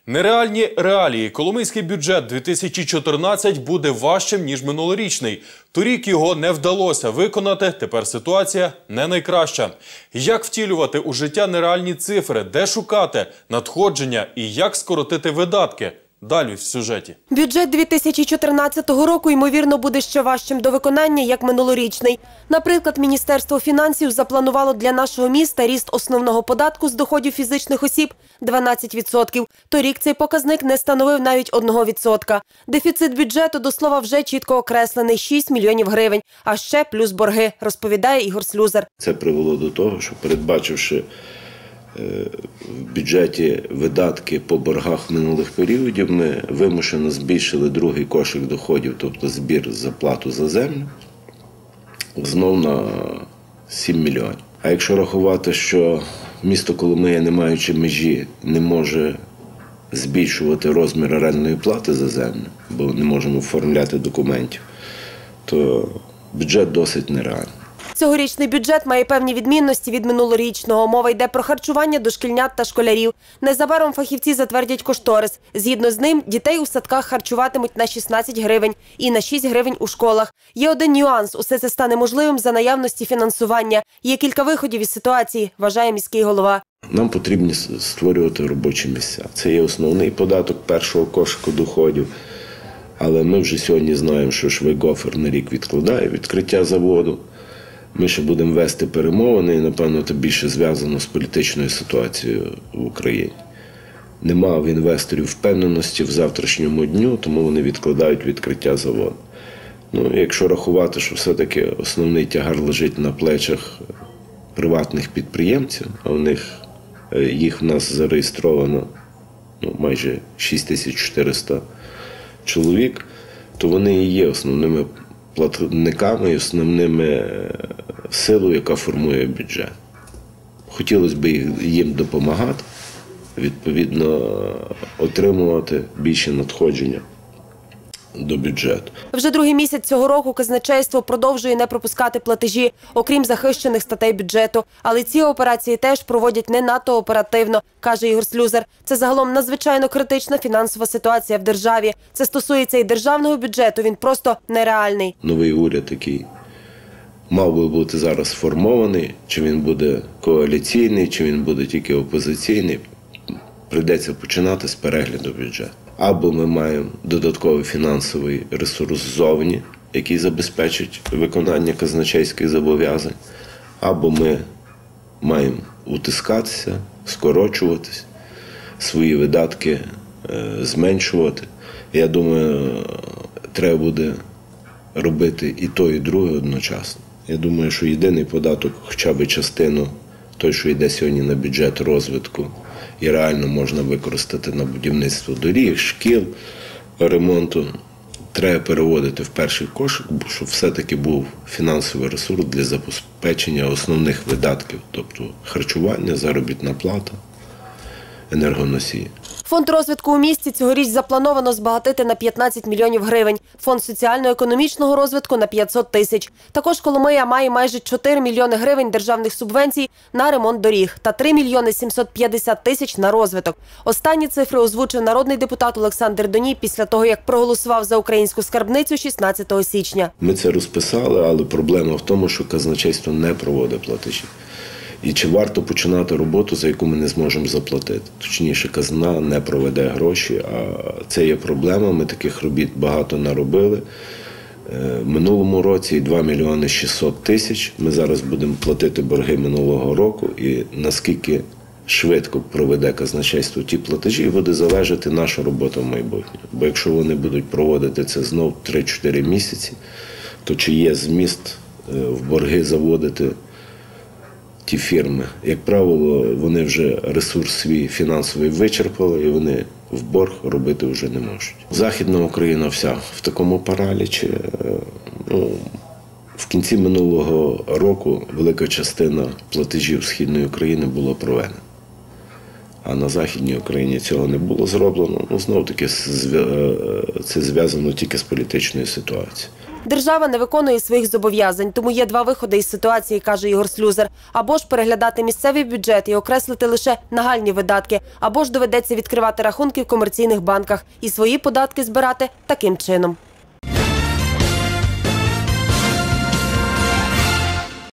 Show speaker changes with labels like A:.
A: Нереальні реалії. Коломийський бюджет 2014 буде важчим, ніж минулорічний. Торік його не вдалося виконати, тепер ситуація не найкраща. Як втілювати у життя нереальні цифри, де шукати надходження і як скоротити видатки? Далі в сюжеті.
B: Бюджет 2014 року, ймовірно, буде ще важчим до виконання, як минулорічний. Наприклад, Міністерство фінансів запланувало для нашого міста ріст основного податку з доходів фізичних осіб – 12%. Торік цей показник не становив навіть 1%. Дефіцит бюджету, до слова, вже чітко окреслений – 6 мільйонів гривень. А ще плюс борги, розповідає Ігор Слюзар.
C: Це привело до того, що передбачивши в бюджеті видатки по боргах минулих періодів, ми вимушено збільшили другий кошик доходів, тобто збір за плату за землю, знов на 7 мільйонів. А якщо рахувати, що місто Коломия, не маючи межі, не може збільшувати розмір орендної плати за землю, бо не можемо оформляти документів, то бюджет досить нереальний.
B: Цьогорічний бюджет має певні відмінності від минулорічного. Мова йде про харчування дошкільнят та школярів. Незабаром фахівці затвердять кошторис. Згідно з ним, дітей у садках харчуватимуть на 16 гривень і на 6 гривень у школах. Є один нюанс – усе це стане можливим за наявності фінансування. Є кілька виходів із ситуації, вважає міський голова.
C: Нам потрібно створювати робочі місця. Це є основний податок першого кошику доходів. Але ми вже сьогодні знаємо, що Швейгофер на рік відкладає відкриття заводу. Ми ще будемо вести перемовини, і, напевно, це більше зв'язано з політичною ситуацією в Україні. Нема в інвесторів впевненості в завтрашньому дню, тому вони відкладають відкриття заводу. Якщо рахувати, що все-таки основний тягар лежить на плечах приватних підприємців, а їх в нас зареєстровано майже 6400 чоловік, то вони і є основними платниками і основними силою, яка формує бюджет. Хотілося б їм допомагати, відповідно, отримувати більше надходження до бюджету.
B: Вже другий місяць цього року казначейство продовжує не пропускати платежі, окрім захищених статей бюджету. Але ці операції теж проводять не надто оперативно, каже Ігор Слюзар. Це загалом надзвичайно критична фінансова ситуація в державі. Це стосується і державного бюджету, він просто нереальний.
C: Новий уряд, який мав би бути зараз сформований, чи він буде коаліційний, чи він буде тільки опозиційний, прийдеться починати з перегляду бюджету. Або ми маємо додатковий фінансовий ресурс ззовні, який забезпечить виконання казначейських зобов'язань, або ми маємо утискатися, скорочуватись, свої видатки зменшувати. Я думаю, треба буде робити і то, і друге одночасно. Я думаю, що єдиний податок, хоча б частину, той, що йде сьогодні на бюджет розвитку, і реально можна використати на будівництво доріг, шкіл, ремонту, треба переводити в перший кошик, щоб все-таки був фінансовий ресурс для забезпечення основних видатків, тобто харчування, заробітна плата, енергоносії.
B: Фонд розвитку у місті цьогоріч заплановано збагатити на 15 мільйонів гривень. Фонд соціально-економічного розвитку – на 500 тисяч. Також Коломия має майже 4 мільйони гривень державних субвенцій на ремонт доріг та 3 мільйони 750 тисяч на розвиток. Останні цифри озвучив народний депутат Олександр Доній після того, як проголосував за українську скарбницю 16 січня.
C: Ми це розписали, але проблема в тому, що казначейство не проводить платежі. І чи варто починати роботу, за яку ми не зможемо заплатити? Точніше, казна не проведе гроші, а це є проблема. Ми таких робіт багато наробили. В минулому році 2 мільйони 600 тисяч. Ми зараз будемо платити борги минулого року. І наскільки швидко проведе казначейство ті платежі, буде залежати наша робота в майбутньому. Бо якщо вони будуть проводити це знов 3-4 місяці, то чи є зміст в борги заводити ті фірми? Як правило, вони вже ресурс свій фінансовий вичерпали, і вони в борг робити вже не можуть. Західна Україна вся в такому паралічі. В кінці минулого року велика частина платежів Східної України була проведена. А на Західній Україні цього не було зроблено. Знов-таки це зв'язано тільки з політичною ситуацією.
B: Держава не виконує своїх зобов'язань, тому є два виходи із ситуації, каже Ігор Слюзар. Або ж переглядати місцевий бюджет і окреслити лише нагальні видатки, або ж доведеться відкривати рахунки в комерційних банках і свої податки збирати таким чином.